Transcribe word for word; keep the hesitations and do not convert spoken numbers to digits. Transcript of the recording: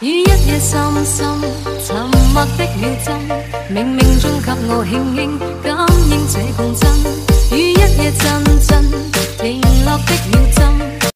於一夜深深沉默的秒針，冥冥中給我輕輕感應這共振。於一夜陣陣停落的秒